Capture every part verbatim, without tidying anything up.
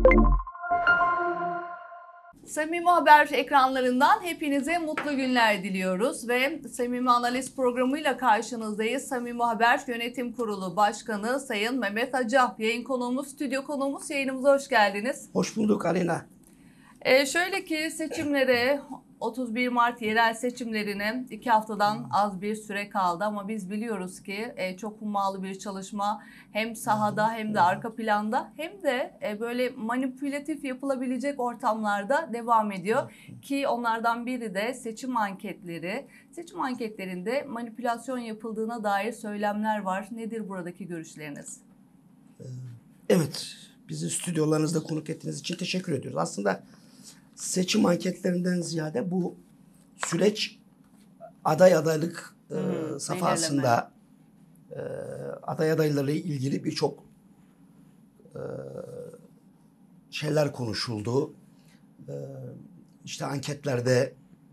Samimi Haber ekranlarından hepinize mutlu günler diliyoruz ve Samimi Analiz programıyla karşınızdayız. Samimi Haber Yönetim Kurulu Başkanı Sayın Mehmet Acar, yayın konuğumuz, stüdyo konuğumuz, yayınımıza hoş geldiniz. Hoş bulduk Alena. Ee, şöyle ki seçimlere, otuz bir Mart yerel seçimlerine iki haftadan az bir süre kaldı ama biz biliyoruz ki e, çok hummalı bir çalışma hem sahada hem de arka planda hem de e, böyle manipülatif yapılabilecek ortamlarda devam ediyor ki onlardan biri de seçim anketleri. Seçim anketlerinde manipülasyon yapıldığına dair söylemler var. Nedir buradaki görüşleriniz? Evet, bizi stüdyolarınızda konuk ettiğiniz için teşekkür ediyoruz. Aslında seçim anketlerinden ziyade bu süreç aday adaylık hmm, e, safhasında e, aday adayları ile ilgili birçok e, şeyler konuşuldu. E, işte anketlerde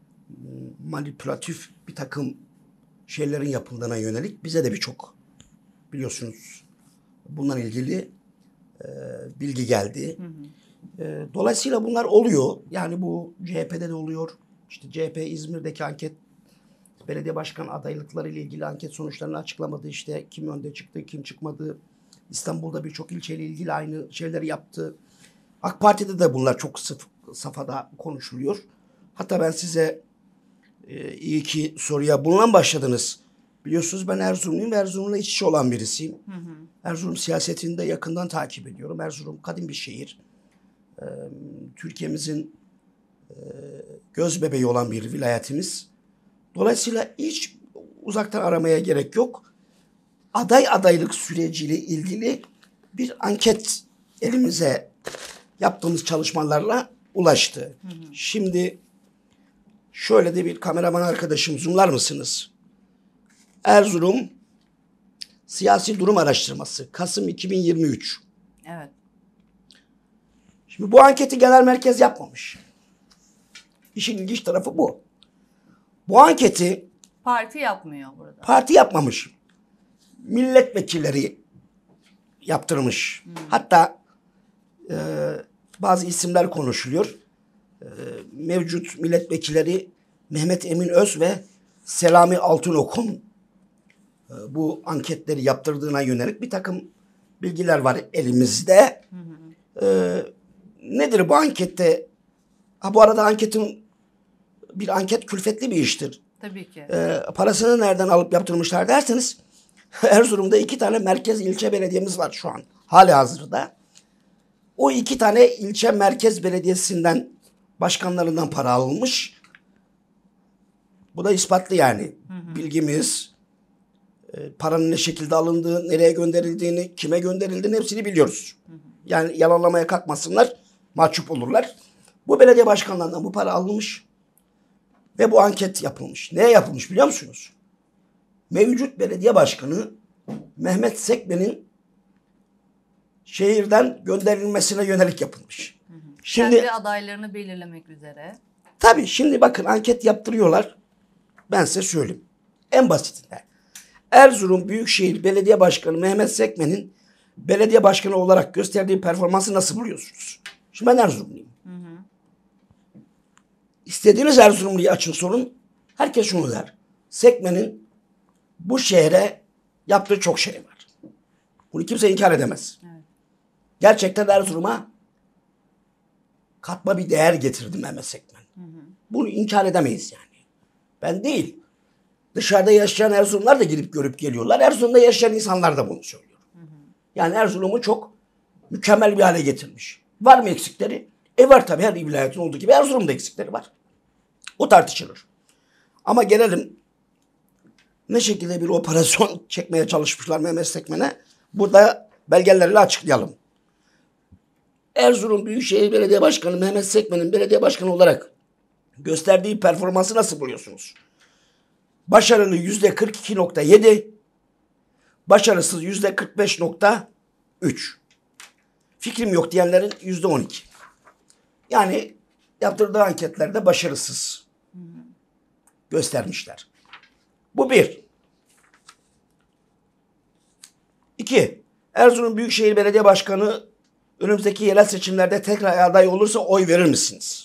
manipülatif bir takım şeylerin yapıldığına yönelik bize de birçok biliyorsunuz bununla ilgili e, bilgi geldi. Hı hı. Dolayısıyla bunlar oluyor. Yani bu C H P'de de oluyor. İşte C H P İzmir'deki anket, belediye başkan adaylıkları ile ilgili anket sonuçlarını açıklamadı. İşte kim önde çıktı, kim çıkmadı. İstanbul'da birçok ilçeyle ilgili aynı şeyleri yaptı. AK Parti'de de bunlar çok sıf safhada konuşuluyor. Hatta ben size e, iyi ki soruya bununla başladınız. Biliyorsunuz ben Erzurumluyum ve Erzurum'la iç içe olan birisiyim. Hı hı. Erzurum siyasetini de yakından takip ediyorum. Erzurum kadim bir şehir. Türkiye'mizin göz bebeği olan bir vilayetimiz. Dolayısıyla hiç uzaktan aramaya gerek yok. Aday adaylık süreciyle ilgili bir anket elimize yaptığımız çalışmalarla ulaştı. Hı hı. Şimdi şöyle de bir kameraman arkadaşım zoomlar mısınız? Erzurum Siyasi Durum Araştırması Kasım iki bin yirmi üç. Evet. Şimdi bu anketi genel merkez yapmamış. İşin ilginç tarafı bu. Bu anketi parti yapmıyor burada. Parti yapmamış. Milletvekilleri yaptırmış. Hmm. Hatta e, bazı isimler konuşuluyor. E, mevcut milletvekilleri Mehmet Emin Öz ve Selami Altınok'un e, bu anketleri yaptırdığına yönelik bir takım bilgiler var elimizde. Hmm. E, Nedir bu ankette? Ha, bu arada anketin bir anket külfetli bir iştir. Tabii ki. Ee, parasını nereden alıp yaptırmışlar derseniz Erzurum'da iki tane merkez ilçe belediyemiz var şu an. Hali hazırda. O iki tane ilçe merkez belediyesinden başkanlarından para alınmış. Bu da ispatlı yani. Hı hı. Bilgimiz, e, paranın ne şekilde alındığı, nereye gönderildiğini, kime gönderildiğini hepsini biliyoruz. Hı hı. Yani yalanlamaya kalkmasınlar. Mahcup olurlar. Bu belediye başkanlarından bu para alınmış ve bu anket yapılmış. Neye yapılmış biliyor musunuz? Mevcut belediye başkanı Mehmet Sekmen'in şehirden gönderilmesine yönelik yapılmış. Hı hı. Şimdi kendi adaylarını belirlemek üzere. Tabii şimdi bakın anket yaptırıyorlar. Ben size söyleyeyim. En basitinden. Erzurum Büyükşehir Belediye Başkanı Mehmet Sekmen'in belediye başkanı olarak gösterdiği performansı nasıl buluyorsunuz? Şimdi ben Erzurumluyum. Hı hı. İstediğiniz Erzurumlu'yu açın sorun. Herkes şunu der. Sekmen'in bu şehre yaptığı çok şey var. Bunu kimse inkar edemez. Evet. Gerçekten Erzurum'a katma bir değer getirdi Mehmet Sekmen. Hı hı. Bunu inkar edemeyiz yani. Ben değil. Dışarıda yaşayan Erzurumlar da gidip görüp geliyorlar. Erzurum'da yaşayan insanlar da bunu söylüyor. Hı hı. Yani Erzurum'u çok mükemmel bir hale getirmiş. Var mı eksikleri? E var tabii, her vilayetin olduğu gibi Erzurum'da eksikleri var. O tartışılır. Ama gelelim ne şekilde bir operasyon çekmeye çalışmışlar Mehmet Sekmen'e. Burada belgelerle açıklayalım. Erzurum Büyükşehir Belediye Başkanı Mehmet Sekmen'in belediye başkanı olarak gösterdiği performansı nasıl buluyorsunuz? Başarılı yüzde kırk iki nokta yedi, başarısız yüzde kırk beş nokta üç. Fikrim yok diyenlerin yüzde on iki. Yani yaptırdığı anketlerde başarısız göstermişler. Bu bir. İki. Erzurum Büyükşehir Belediye Başkanı önümüzdeki yerel seçimlerde tekrar aday olursa oy verir misiniz?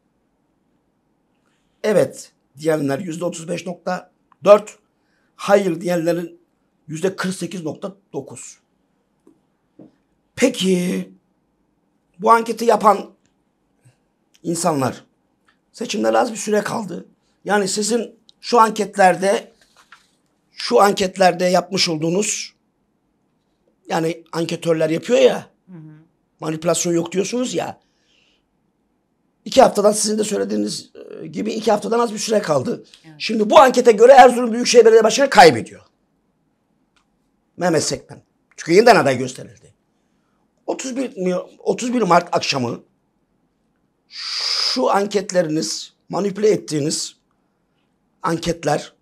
Evet diyenler yüzde otuz beş nokta dört, hayır diyenlerin yüzde kırk sekiz nokta dokuz. Peki bu anketi yapan insanlar, seçimlere az bir süre kaldı. Yani sizin şu anketlerde şu anketlerde yapmış olduğunuz, yani anketörler yapıyor ya, hı hı. manipülasyon yok diyorsunuz ya. İki haftadan, sizin de söylediğiniz gibi iki haftadan az bir süre kaldı. Evet. Şimdi bu ankete göre Erzurum Büyükşehir Belediye Başkanı kaybediyor. Mehmet Sekmen. Çünkü yeniden aday gösterildi. otuz bir Mart akşamı şu anketleriniz, manipüle ettiğiniz anketler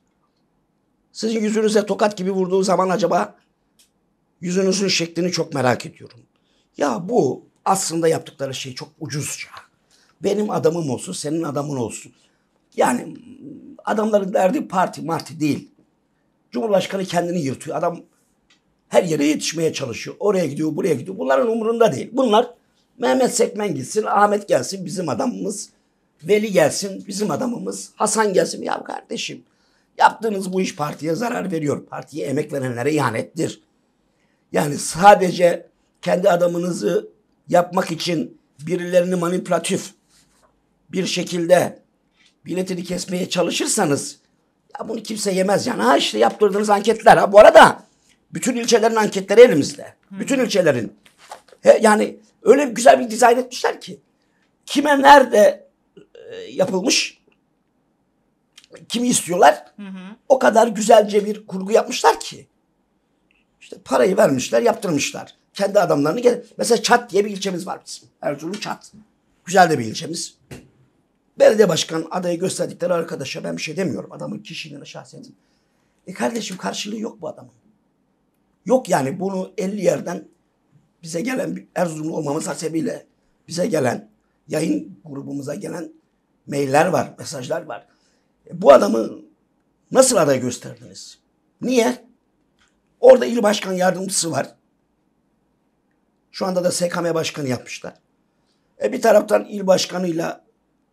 sizin yüzünüze tokat gibi vurduğu zaman acaba yüzünüzün şeklini çok merak ediyorum. Ya bu aslında yaptıkları şey çok ucuzca. Benim adamım olsun, senin adamın olsun. Yani adamların derdi parti marti değil. Cumhurbaşkanı kendini yırtıyor. Adam her yere yetişmeye çalışıyor. Oraya gidiyor, buraya gidiyor. Bunların umurunda değil. Bunlar Mehmet Sekmen gitsin, Ahmet gelsin bizim adamımız. Veli gelsin bizim adamımız. Hasan gelsin. Ya kardeşim, yaptığınız bu iş partiye zarar veriyor. Partiye emek verenlere ihanettir. Yani sadece kendi adamınızı yapmak için birilerini manipülatif bir şekilde biletini kesmeye çalışırsanız ya bunu kimse yemez yani. Ha işte yaptırdığınız anketler. Ha bu arada bütün ilçelerin anketleri elimizde. Hmm. Bütün ilçelerin. He, yani öyle güzel bir dizayn etmişler ki. Kime nerede e, yapılmış, kimi istiyorlar, hı hı. o kadar güzelce bir kurgu yapmışlar ki. İşte parayı vermişler, yaptırmışlar. Kendi adamlarını gel. Mesela Çat diye bir ilçemiz var bizim. Erzurum Çat. Güzel de bir ilçemiz. Belediye başkan adayı gösterdikleri arkadaşa ben bir şey demiyorum. Adamın kişiliğine, şahsiyetine. E kardeşim karşılığı yok bu adamın. Yok yani bunu elli yerden bize gelen, Erzurumlu olmamız hasebiyle bize gelen, yayın grubumuza gelen mailler var, mesajlar var. E bu adamı nasıl aday gösterdiniz? Niye? Orada il başkan yardımcısı var. Şu anda da S K M başkanı yapmışlar. E bir taraftan il başkanıyla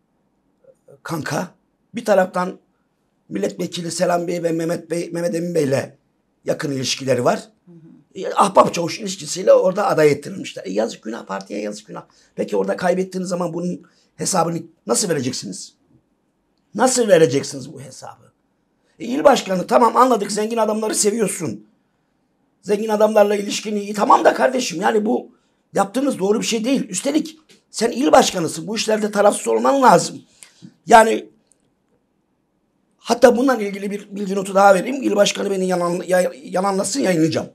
kanka, bir taraftan milletvekili Selam Bey ve Mehmet Bey, Mehmet Emin Bey'le yakın ilişkileri var. Hı hı. E, ahbap çavuş ilişkisiyle orada aday ettirilmişler. E, yazık günah, partiye yazık günah. Peki orada kaybettiğiniz zaman bunun hesabını nasıl vereceksiniz? Nasıl vereceksiniz bu hesabı? E, il başkanı tamam anladık, zengin adamları seviyorsun. Zengin adamlarla ilişkin iyi. Tamam da kardeşim yani bu yaptığınız doğru bir şey değil. Üstelik sen il başkanısın. Bu işlerde tarafsız olman lazım. Yani hatta bununla ilgili bir bilgi notu daha vereyim. İl başkanı beni yalan, yalanlasın, yayınlayacağım.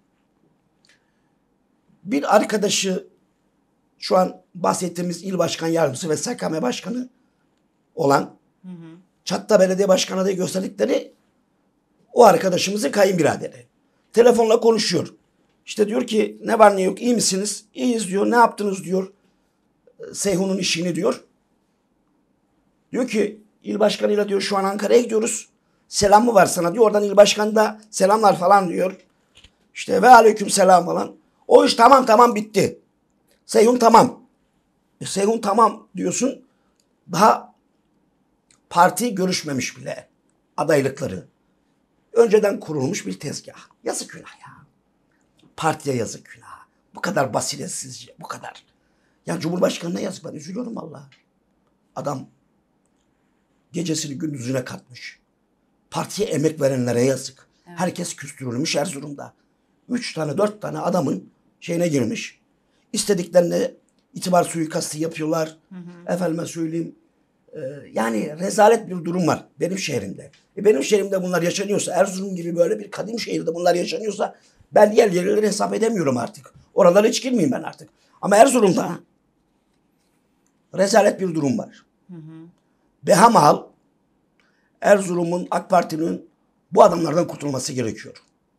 Bir arkadaşı şu an bahsettiğimiz il başkan yardımcısı ve S K M başkanı olan, hı hı. Çat'ta belediye başkanı adayı gösterdikleri o arkadaşımızın kayınbiraderi. Telefonla konuşuyor. İşte diyor ki ne var ne yok, iyi misiniz? İyiyiz diyor. Ne yaptınız diyor. Seyhun'un işini diyor. Diyor ki il başkanıyla diyor şu an Ankara'ya gidiyoruz. Selam mı var sana diyor. Oradan il başkanı da selamlar falan diyor. İşte ve aleyküm selam falan. O iş tamam tamam bitti. Seyhun tamam. E, Seyhun tamam diyorsun. Daha parti görüşmemiş bile adaylıkları. Önceden kurulmuş bir tezgah. Yazık günah ya. Partiye yazık günah. Bu kadar basiretsizce, bu kadar. Ya Cumhurbaşkanı'na yazık, ben üzülüyorum vallahi. Adam gecesini gündüzüne katmış. Partiye emek verenlere yazık. Evet. Herkes küstürülmüş Erzurum'da. Üç tane, dört tane adamın şeyine girmiş. İstediklerine itibar suikastı yapıyorlar. Hı hı. Efendime söyleyeyim. E, yani rezalet bir durum var benim şehrimde. E benim şehrimde bunlar yaşanıyorsa, Erzurum gibi böyle bir kadim şehirde bunlar yaşanıyorsa ben diğer yerleri hesap edemiyorum artık. Oralara hiç girmeyeyim ben artık. Ama Erzurum'da rezalet bir durum var. Hı hı. Behamal Erzurum'un, AK Parti'nin bu adamlardan kurtulması gerekiyor.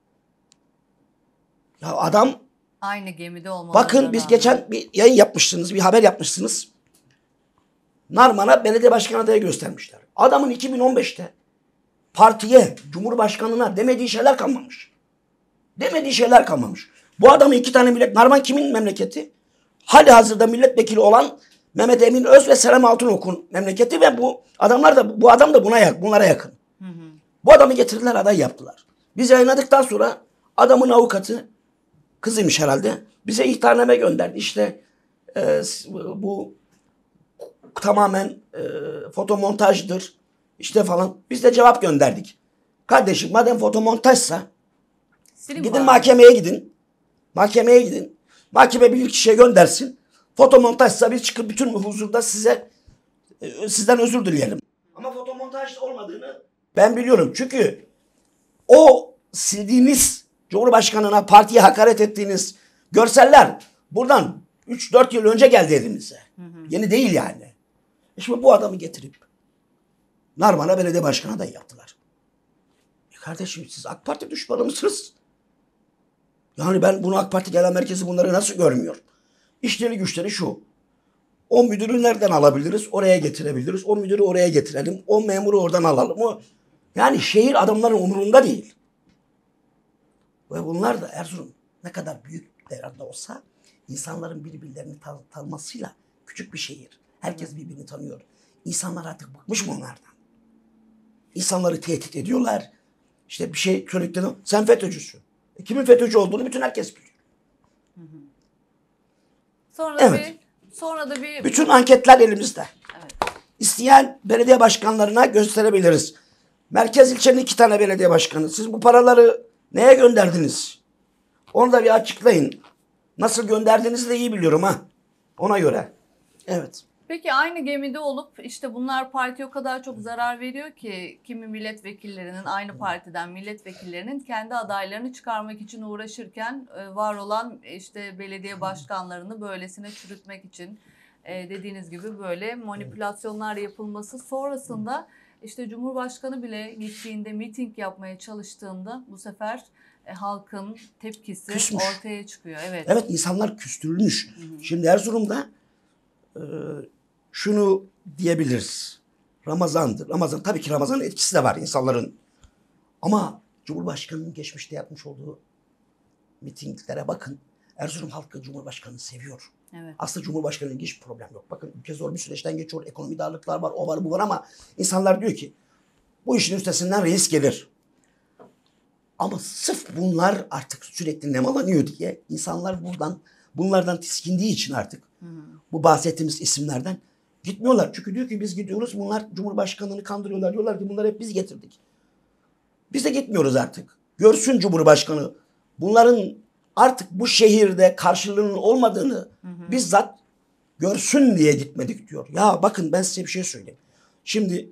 Ya adam aynı gemide olmalı. Bakın biz geçen bir yayın yapmışsınız, bir haber yapmışsınız. Narman'a belediye başkan adayı göstermişler. Adamın iki bin on beşte partiye, Cumhurbaşkanına demediği şeyler kalmamış. Demediği şeyler kalmamış. Bu adamın iki tane millet... Narman kimin memleketi? Hali hazırda milletvekili olan Mehmet Emin Öz ve Selam Altınok'un memleketi ve bu adamlar da bu adam da buna yakın, bunlara yakın. Hı hı. Bu adamı getirdiler, aday yaptılar. Biz yayınladıktan sonra adamın avukatı, kızıymış herhalde, bize ihtarname gönderdi. İşte e, bu tamamen e, fotomontajdır işte falan. Biz de cevap gönderdik. Kardeşim madem fotomontajsa Silin gidin bari. mahkemeye gidin. Mahkemeye gidin. Mahkeme bir kişiye göndersin. Fotomontajsa biz çıkıp bütün huzurda size e, sizden özür dileyelim. Ama fotomontaj olmadığını ben biliyorum. Çünkü o sildiğiniz Cumhurbaşkanına, partiye hakaret ettiğiniz görseller buradan üç dört yıl önce geldi elimize. Hı hı. Yeni değil yani. E şimdi bu adamı getirip Narman'a belediye başkanı adayı yaptılar. E kardeşim siz AK Parti düşmanı mısınız? Yani ben bunu AK Parti Genel Merkezi bunları nasıl görmüyor? İşleri güçleri şu. O müdürü nereden alabiliriz? Oraya getirebiliriz. O müdürü oraya getirelim. O memuru oradan alalım. O... Yani şehir adamların umurunda değil. Ve bunlar da Erzurum ne kadar büyük değerde olsa insanların birbirlerini tan- tanımasıyla küçük bir şehir. Herkes birbirini tanıyor. İnsanlar artık bıkmış mı onlardan? İnsanları tehdit ediyorlar. İşte bir şey söylediklerinde sen FETÖ'cüsün. E kimin FETÖ'cü olduğunu bütün herkes biliyor. Sonra Evet. bir sonra da bir Bütün anketler elimizde. Evet. İsteyen belediye başkanlarına gösterebiliriz. Merkez ilçenin iki tane belediye başkanı. Siz bu paraları neye gönderdiniz? Onu da bir açıklayın. Nasıl gönderdiğinizi de iyi biliyorum ha. Ona göre. Evet. Peki aynı gemide olup işte bunlar partiye o kadar çok zarar veriyor ki kimi milletvekillerinin aynı partiden milletvekillerinin kendi adaylarını çıkarmak için uğraşırken e, var olan işte belediye başkanlarını böylesine çürütmek için e, dediğiniz gibi böyle manipülasyonlar yapılması sonrasında işte Cumhurbaşkanı bile gittiğinde miting yapmaya çalıştığında bu sefer e, halkın tepkisi Küsmüş. ortaya çıkıyor. Evet. Evet insanlar küstürülmüş. Hı hı. Şimdi Erzurum'da e, şunu diyebiliriz. Ramazan'dır. Ramazan tabii ki Ramazan'ın etkisi de var insanların. Ama Cumhurbaşkanı'nın geçmişte yapmış olduğu mitinglere bakın. Erzurum halkı Cumhurbaşkanı'nı seviyor. Evet. Aslında Cumhurbaşkanı'nın hiç problem yok. Bakın ülke zor bir süreçten geçiyor. Ekonomi darlıklar var, o var bu var ama insanlar diyor ki bu işin üstesinden reis gelir. Ama sırf bunlar artık sürekli nemalanıyor diye insanlar buradan bunlardan tiskindiği için artık hı hı. bu bahsettiğimiz isimlerden gitmiyorlar. Çünkü diyor ki biz gidiyoruz bunlar Cumhurbaşkanı'nı kandırıyorlar. Diyorlar ki bunları hep biz getirdik. Biz de gitmiyoruz artık. Görsün Cumhurbaşkanı bunların artık bu şehirde karşılığının olmadığını hı hı. bizzat görsün diye gitmedik diyor. Ya bakın ben size bir şey söyleyeyim. Şimdi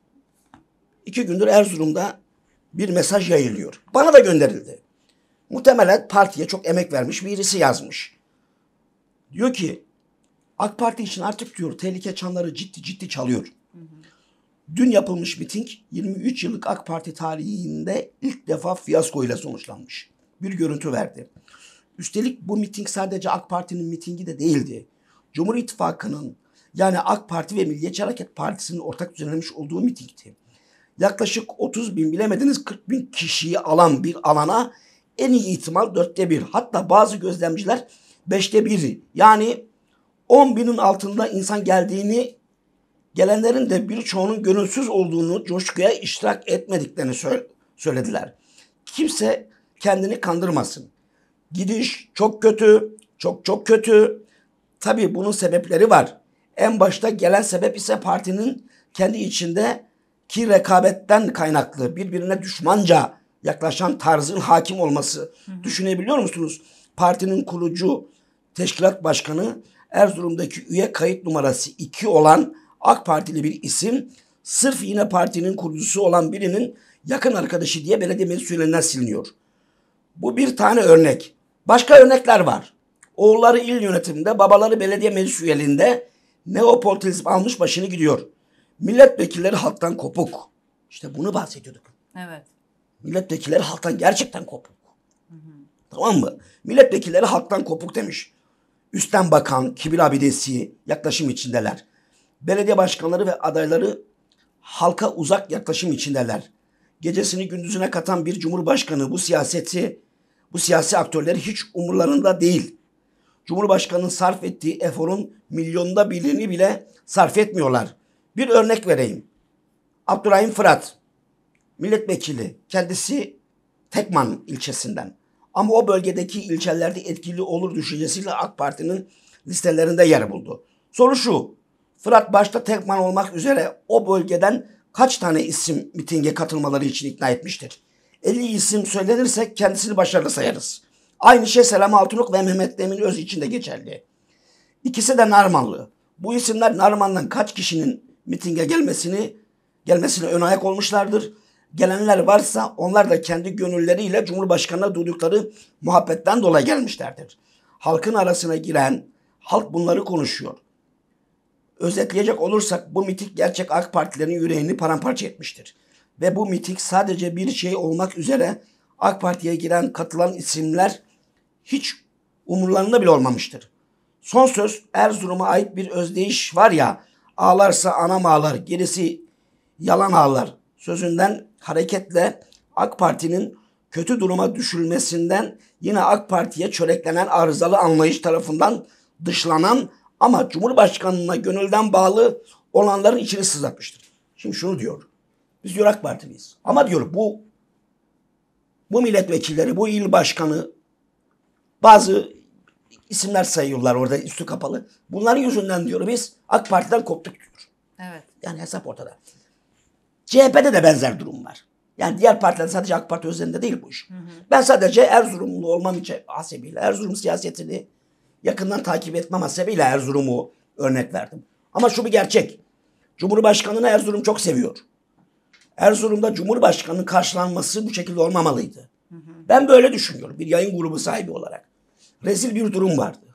iki gündür Erzurum'da bir mesaj yayılıyor. Bana da gönderildi. Muhtemelen partiye çok emek vermiş birisi yazmış. Diyor ki AK Parti için artık diyor tehlike çanları ciddi ciddi çalıyor. Hı hı. Dün yapılmış miting yirmi üç yıllık AK Parti tarihinde ilk defa fiyasko ile sonuçlanmış. Bir görüntü verdi. Üstelik bu miting sadece AK Parti'nin mitingi de değildi. Cumhur İttifakı'nın yani AK Parti ve Milliyetçi Hareket Partisi'nin ortak düzenlemiş olduğu mitingti. Yaklaşık otuz bin bilemediniz kırk bin kişiyi alan bir alana en iyi ihtimal dörtte bir. Hatta bazı gözlemciler beşte biri. Yani on binin altında insan geldiğini, gelenlerin de birçoğunun gönülsüz olduğunu, coşkuya iştirak etmediklerini söylediler. Kimse kendini kandırmasın. Gidiş çok kötü, çok çok kötü. Tabii bunun sebepleri var. En başta gelen sebep ise partinin kendi içinde ki rekabetten kaynaklı birbirine düşmanca yaklaşan tarzın hakim olması. Hı hı. Düşünebiliyor musunuz? Partinin kurucu teşkilat başkanı Erzurum'daki üye kayıt numarası iki olan AK Partili bir isim sırf yine partinin kurucusu olan birinin yakın arkadaşı diye belediye meclis üyelerinden siliniyor. Bu bir tane örnek. Başka örnekler var. Oğulları il yönetiminde, babaları belediye meclis üyeliğinde neopolitizm almış başını gidiyor. Milletvekilleri halktan kopuk. İşte bunu bahsediyorduk. Evet. Milletvekilleri halktan gerçekten kopuk. Hı hı. Tamam mı? Milletvekilleri halktan kopuk demiş. Üstten bakan, kibir abidesi yaklaşım içindeler. Belediye başkanları ve adayları halka uzak yaklaşım içindeler. Gecesini gündüzüne katan bir cumhurbaşkanı bu siyaseti, bu siyasi aktörleri hiç umurlarında değil. Cumhurbaşkanının sarf ettiği eforun milyonda birini bile sarf etmiyorlar. Bir örnek vereyim. Abdurrahim Fırat, milletvekili, kendisi Tekman ilçesinden. Ama o bölgedeki ilçelerde etkili olur düşüncesiyle AK Parti'nin listelerinde yer buldu. Soru şu, Fırat başta Tekman olmak üzere o bölgeden kaç tane isim mitinge katılmaları için ikna etmiştir? elli isim söylenirse kendisini başarılı sayarız. Aynı şey Selam Altınok ve Mehmet Emin Öz için de geçerli. İkisi de Narmanlı. Bu isimler Narman'dan kaç kişinin mitinge gelmesini gelmesine ön ayak olmuşlardır. Gelenler varsa onlar da kendi gönülleriyle Cumhurbaşkanı'na duydukları muhabbetten dolayı gelmişlerdir. Halkın arasına giren, halk bunları konuşuyor. Özetleyecek olursak bu miting gerçek AK Partilerin yüreğini paramparça etmiştir. Ve bu miting sadece bir şey olmak üzere AK Parti'ye giren, katılan isimler hiç umurlarında bile olmamıştır. Son söz Erzurum'a ait bir özdeyiş var ya, ağlarsa anam ağlar, gerisi yalan ağlar sözünden hareketle AK Parti'nin kötü duruma düşülmesinden yine AK Parti'ye çöreklenen arızalı anlayış tarafından dışlanan ama Cumhurbaşkanı'na gönülden bağlı olanların içini sızlatmıştır. Şimdi şunu diyor. Biz diyor AK Partiliyiz. Ama diyor bu bu milletvekilleri, bu il başkanı bazı isimler sayıyorlar orada üstü kapalı. Bunların yüzünden diyor biz AK Parti'den koptuk diyor. Evet. Yani hesap ortada. C H P'de de benzer durum var. Yani diğer partiler sadece AK Parti özelinde değil bu iş. Hı hı. Ben sadece Erzurumlu olmam için hasebiyle Erzurum siyasetini yakından takip etmem hasebiyle Erzurum'u örnek verdim. Ama şu bir gerçek. Cumhurbaşkanı'nı Erzurum çok seviyor. Erzurum'da Cumhurbaşkanı'nın karşılanması bu şekilde olmamalıydı. Hı hı. Ben böyle düşünüyorum bir yayın grubu sahibi olarak. Rezil bir durum vardı.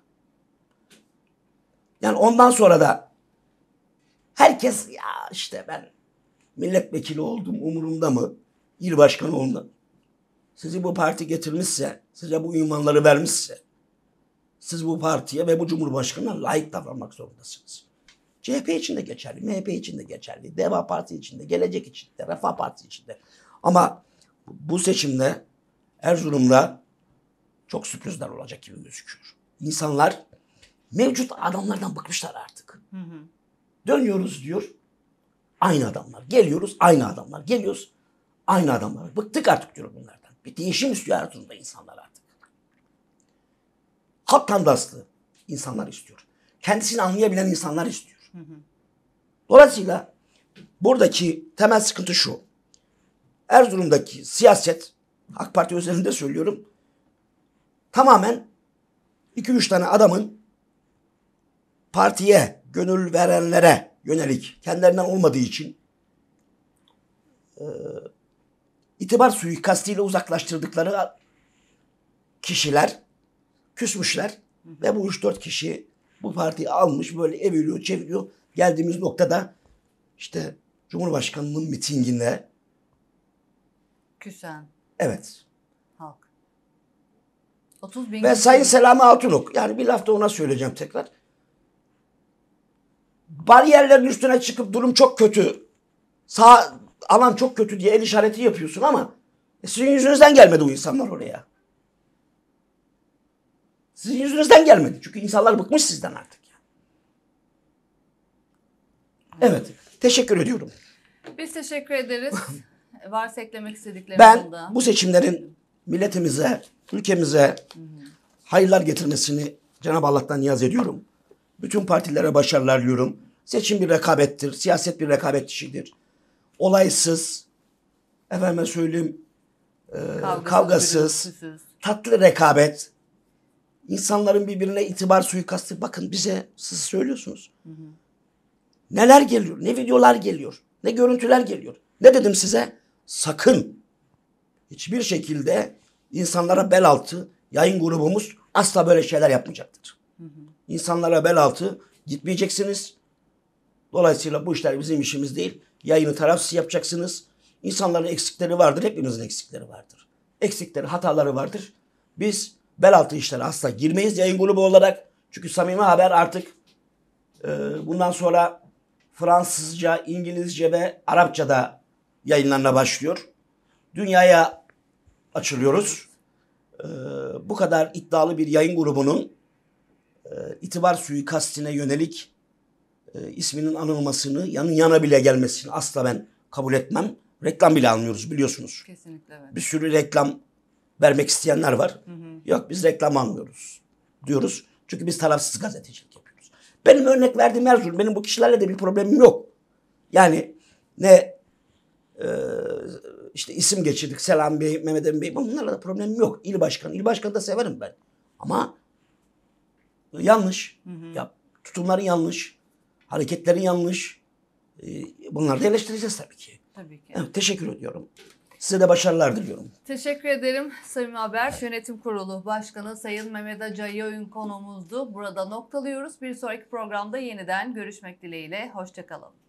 Yani ondan sonra da herkes ya işte ben milletvekili oldum umurumda mı? İl başkanı oldum. Sizi bu parti getirmişse, size bu ünvanları vermişse, siz bu partiye ve bu cumhurbaşkanına layık davranmak zorundasınız. C H P için de geçerli, M H P için de geçerli, DEVA Parti için de, Gelecek için de, Refah Partisi için de. Ama bu seçimde Erzurum'da çok sürprizler olacak gibi gözüküyor. İnsanlar mevcut adamlardan bıkmışlar artık. Hı hı. Dönüyoruz diyor. Aynı adamlar. Geliyoruz aynı adamlar. Geliyoruz aynı adamlar. Bıktık artık diyor bunlardan. Bir değişim istiyor Erzurum'da insanlar artık. Halk kandaslı insanlar istiyor. Kendisini anlayabilen insanlar istiyor. Hı hı. Dolayısıyla buradaki temel sıkıntı şu. Erzurum'daki siyaset, AK Parti özelinde söylüyorum, tamamen iki üç tane adamın partiye, gönül verenlere yönelik kendilerinden olmadığı için e, itibar suikastiyle uzaklaştırdıkları kişiler küsmüşler. Hı hı. Ve bu üç dört kişi bu partiyi almış böyle eviriyor çeviriyor. Geldiğimiz noktada işte Cumhurbaşkanı'nın mitinginde küsen. Evet. Halk. otuz bin Ve Sayın Selami Altınok, yani bir lafta ona söyleyeceğim tekrar. Bariyerlerin üstüne çıkıp durum çok kötü, sağ alan çok kötü diye el işareti yapıyorsun ama e, sizin yüzünüzden gelmedi bu insanlar oraya. Sizin yüzünüzden gelmedi. Çünkü insanlar bıkmış sizden artık. Evet. Teşekkür ediyorum. Biz teşekkür ederiz. Varsa eklemek istedikleriniz Ben oldu. bu seçimlerin milletimize, ülkemize hayırlar getirmesini Cenab-ı Allah'tan niyaz ediyorum. Bütün partilere başarılar diliyorum. Seçim bir rekabettir. Siyaset bir rekabet işidir. Olaysız, efendime söyleyeyim, e, kavgasız, kavgasız gürültüsüz, tatlı rekabet. İnsanların birbirine itibar suikastı. Bakın bize siz söylüyorsunuz. Hı hı. Neler geliyor, ne videolar geliyor, ne görüntüler geliyor. Ne dedim size? Sakın hiçbir şekilde insanlara bel altı, yayın grubumuz asla böyle şeyler yapmayacaktır. Hı hı. İnsanlara bel altı gitmeyeceksiniz. Dolayısıyla bu işler bizim işimiz değil. Yayını tarafsız yapacaksınız. İnsanların eksikleri vardır, hepimizin eksikleri vardır. Eksikleri, hataları vardır. Biz bel altı işlere asla girmeyiz yayın grubu olarak. Çünkü Samimi Haber artık e, bundan sonra Fransızca, İngilizce ve Arapça'da yayınlarına başlıyor. Dünyaya açılıyoruz. e, bu kadar iddialı bir yayın grubunun e, itibar suikastine yönelik e, isminin anılmasını, yanın yana bile gelmesini asla ben kabul etmem. Reklam bile almıyoruz biliyorsunuz. Kesinlikle evet. Bir sürü reklam vermek isteyenler var. Hı hı. Yok biz reklam almıyoruz diyoruz. Çünkü biz tarafsız gazetecilik yapıyoruz. Benim örnek verdiğim Erzurum, benim bu kişilerle de bir problemim yok. Yani ne e, işte isim geçirdik, Selam Bey, Mehmet Emin Bey, bunlarla da problemim yok. İl başkanı, il başkanı da severim ben. Ama yanlış. Hı hı. Ya, tutumların yanlış, hareketlerin yanlış. E, bunları da eleştireceğiz tabii ki. Tabii ki. Evet, teşekkür ediyorum. Size de başarılar diliyorum. Teşekkür ederim. Sayın Haber Yönetim Kurulu Başkanı Sayın Mehmet Acı Ayıoyun konuğumuzdu. Burada noktalıyoruz. Bir sonraki programda yeniden görüşmek dileğiyle. Hoşça kalın.